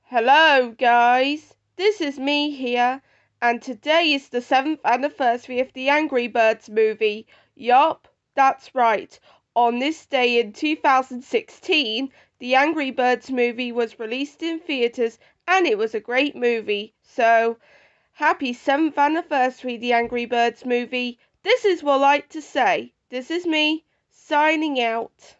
Hello, guys. This is me here, and today is the 7th anniversary of the Angry Birds movie. Yup, that's right. On this day in 2016, the Angry Birds movie was released in theaters, and it was a great movie. So, happy 7th anniversary, the Angry Birds movie. This is what I like to say. This is me, signing out.